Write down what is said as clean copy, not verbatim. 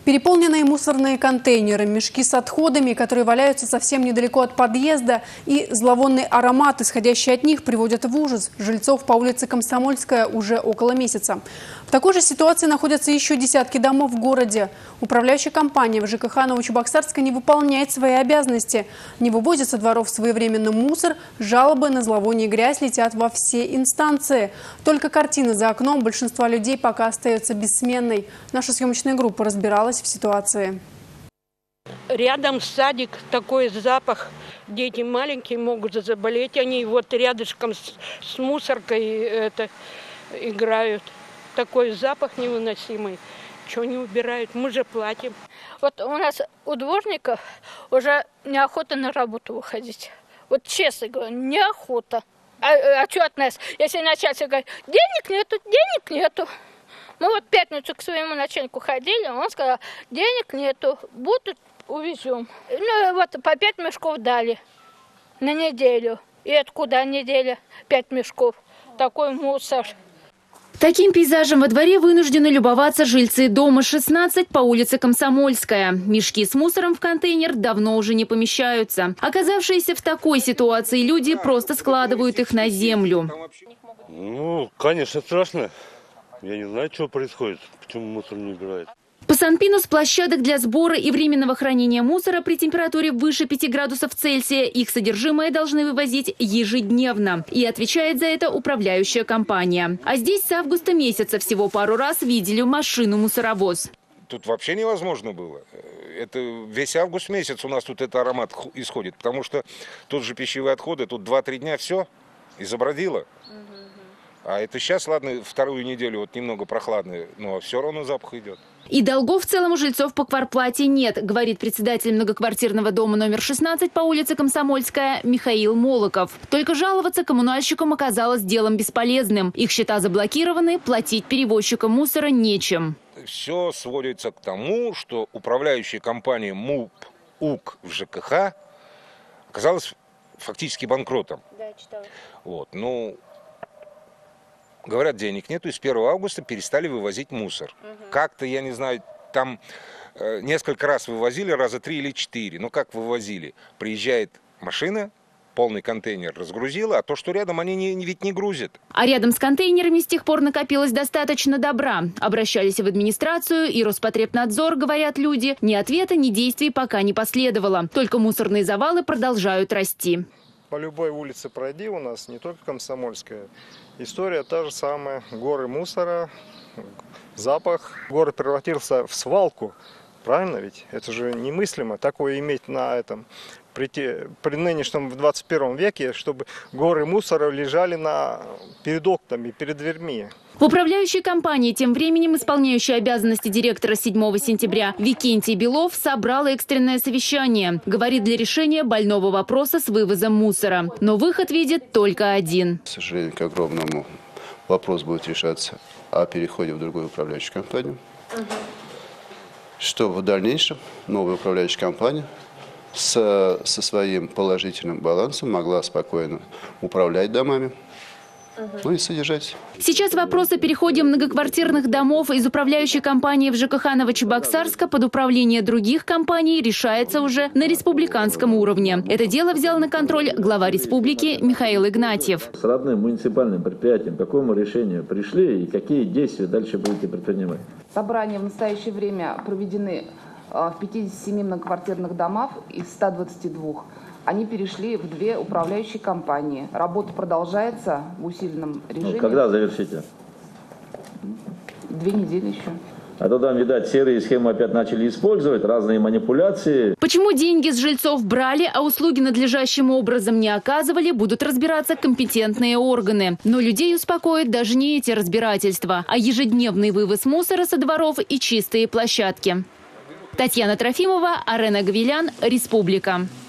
Переполненные мусорные контейнеры, мешки с отходами, которые валяются совсем недалеко от подъезда, и зловонный аромат, исходящий от них, приводят в ужас жильцов по улице Комсомольская уже около месяца. В такой же ситуации находятся еще десятки домов в городе. Управляющая компания в ЖКХ Новочебоксарска не выполняет свои обязанности. Не вывозят со дворов своевременно мусор, жалобы на зловоние и грязь летят во все инстанции. Только картина за окном большинства людей пока остается бессменной. Наша съемочная группа разбиралась в ситуации. Рядом садик, такой запах. Дети маленькие могут заболеть. Они вот рядышком с мусоркой играют. Такой запах невыносимый. Чего не убирают? Мы же платим. Вот у нас у дворников уже неохота на работу выходить. Вот честно говорю, неохота. А что от нас? Если начальник говорит, денег нету. Мы вот в пятницу к своему начальнику ходили, он сказал, денег нету, будут, увезем. Ну вот по 5 мешков дали на неделю. И откуда неделя 5 мешков? Такой мусор. Таким пейзажем во дворе вынуждены любоваться жильцы дома 16 по улице Комсомольская. Мешки с мусором в контейнер давно уже не помещаются. Оказавшиеся в такой ситуации люди просто складывают их на землю. Ну, конечно, страшно. Я не знаю, что происходит, почему мусор не убирает. По Санпину с площадок для сбора и временного хранения мусора при температуре выше 5 градусов Цельсия их содержимое должны вывозить ежедневно. И отвечает за это управляющая компания. А здесь с августа месяца всего пару раз видели машину-мусоровоз. Тут вообще невозможно было. Это весь август месяц у нас тут этот аромат исходит. Потому что тут же пищевые отходы, тут 2-3 дня все и забродило. А это сейчас, ладно, вторую неделю вот немного прохладно, но все равно запах идет. И долгов в целом у жильцов по квартплате нет, говорит председатель многоквартирного дома номер 16 по улице Комсомольская Михаил Молоков. Только жаловаться коммунальщикам оказалось делом бесполезным. Их счета заблокированы, платить перевозчикам мусора нечем. Все сводится к тому, что управляющая компания МУП УК в ЖКХ оказалась фактически банкротом. Да, читала. Вот, ну... Говорят, денег нету, и с 1 августа перестали вывозить мусор. Как-то, я не знаю, там несколько раз вывозили, раза 3 или 4. Но как вывозили? Приезжает машина, полный контейнер разгрузила, а то, что рядом, они ведь не грузят. А рядом с контейнерами с тех пор накопилось достаточно добра. Обращались в администрацию и Роспотребнадзор, говорят люди. Ни ответа, ни действий пока не последовало. Только мусорные завалы продолжают расти. По любой улице пройди у нас, не только Комсомольская. История та же самая. Горы мусора, запах. Город превратился в свалку. Правильно ведь? Это же немыслимо такое иметь на этом. При нынешнем в 21 веке, чтобы горы мусора лежали перед окнами, перед дверьми. В управляющей компании тем временем исполняющий обязанности директора 7 сентября Викентий Белов собрал экстренное совещание. Говорит, для решения больного вопроса с вывозом мусора. Но выход видит только один. К сожалению, к огромному, вопрос будет решаться о переходе в другую управляющую компанию. Что в дальнейшем новая управляющая компания со своим положительным балансом могла спокойно управлять домами. Ну и содержать. Сейчас вопрос о переходе многоквартирных домов из управляющей компании в ЖКХ Новочебоксарска под управление других компаний решается уже на республиканском уровне. Это дело взял на контроль глава республики Михаил Игнатьев. С родным муниципальным предприятием к какому решению пришли и какие действия дальше будете предпринимать? Собрания в настоящее время проведены в 57 многоквартирных домах из 122. Они перешли в 2 управляющие компании. Работа продолжается в усиленном режиме. Ну, когда завершите? 2 недели еще. А то там, видать, серые схемы опять начали использовать, разные манипуляции. Почему деньги с жильцов брали, а услуги надлежащим образом не оказывали, будут разбираться компетентные органы. Но людей успокоит даже не эти разбирательства, а ежедневный вывоз мусора со дворов и чистые площадки. Татьяна Трофимова, Арена Гавилян, Республика.